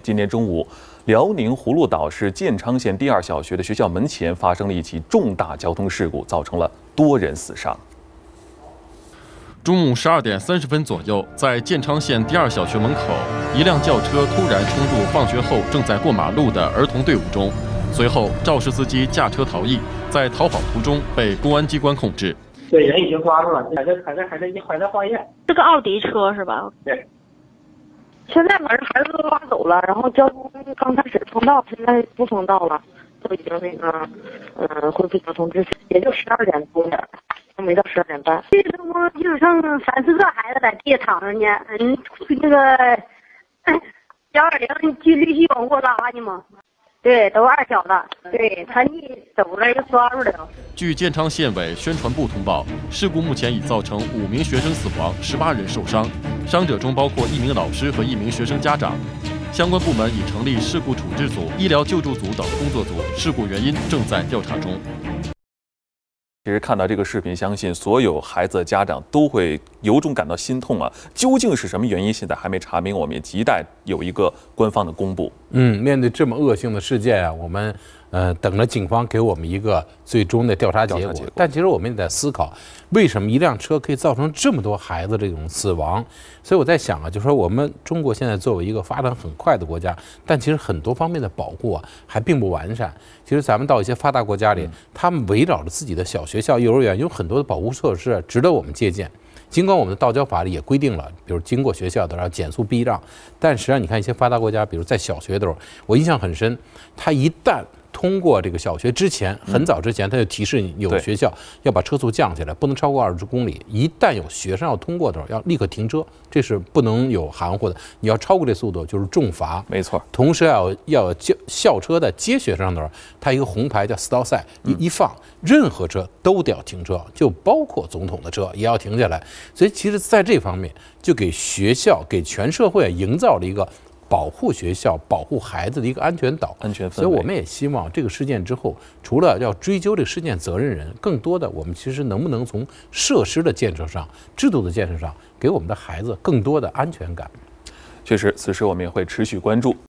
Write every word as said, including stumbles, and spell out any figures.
今天中午，辽宁葫芦岛市建昌县第二小学的学校门前发生了一起重大交通事故，造成了多人死伤。 中午十二点三十分左右，在建昌县第二小学门口，一辆轿车突然冲入放学后正在过马路的儿童队伍中，随后肇事司机驾车逃逸，在逃跑途中被公安机关控制。 对，人已经抓住了，还在还在还在还在化验。 是个奥迪车是吧？ 对。 现在反正孩子都拉走了，然后交通刚开始通道，现在不通道了，都已经那个，嗯、呃，恢复交通秩序，也就十二点多点，都没到十二点半。 这周末就剩三四个孩子在地下躺着呢，嗯，那个幺二零去绿溪往过拉去嘛。 对，都二小子，对他你走了就抓住了。 据建昌县委宣传部通报，事故目前已造成五名学生死亡，十八人受伤，伤者中包括一名老师和一名学生家长。相关部门已成立事故处置组、医疗救助组等工作组，事故原因正在调查中。 其实看到这个视频，相信所有孩子的家长都会由衷感到心痛啊！究竟是什么原因，现在还没查明，我们也亟待有一个官方的公布。 嗯，面对这么恶性的事件啊，我们呃等着警方给我们一个最终的调查结果。结果但其实我们也在思考，为什么一辆车可以造成这么多孩子这种死亡？所以我在想啊，就说我们中国现在作为一个发展很快的国家，但其实很多方面的保护啊还并不完善。其实咱们到一些发达国家里，他们围绕着自己的小学校、幼儿园有很多的保护措施，值得我们借鉴。 尽管我们的道交法里也规定了，比如经过学校都要减速避让，但实际上你看一些发达国家，比如在小学的时候，我印象很深，他一旦通过这个小学之前，很早之前他就提示你有学校要把车速降下来，不能超过二十公里。一旦有学生要通过的时候，要立刻停车，这是不能有含糊的。你要超过这速度就是重罚。 没错。同时要有要有校校车的接学生的时候，它一个红牌叫 stop sign， 一一放，任何车都得要停车，就包括总统的车也要停下来。 所以，其实在这方面，就给学校、给全社会营造了一个保护学校、保护孩子的一个安全岛、 安全氛围。 所以，我们也希望这个事件之后，除了要追究这个事件责任人，更多的我们其实能不能从设施的建设上、制度的建设上，给我们的孩子更多的安全感。 确实，此时我们也会持续关注。